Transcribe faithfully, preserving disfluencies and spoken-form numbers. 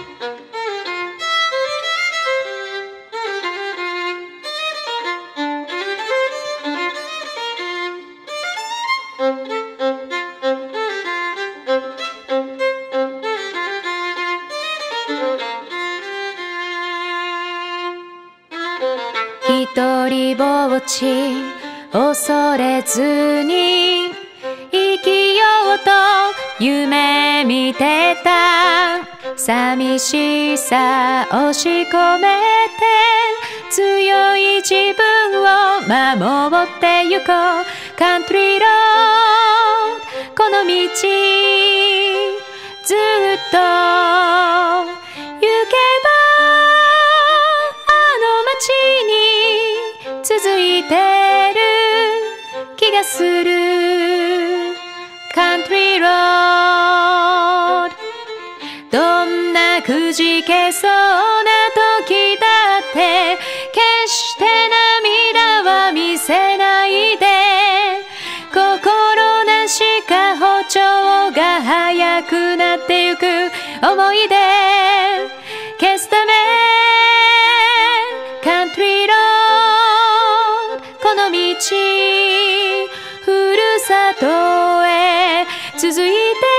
一人ぼっち恐れずに生きようと夢見てた寂しさ押し込めて強い自分を守ってゆこうカントリーロードこの道ずっと行けばあの街に続いてる気がするカントリーロードどんなくじけそうな時だって決して涙は見せないで心なしか歩調が速くなってゆく思い出消すためカントリーロードこの道ふるさとへ続いて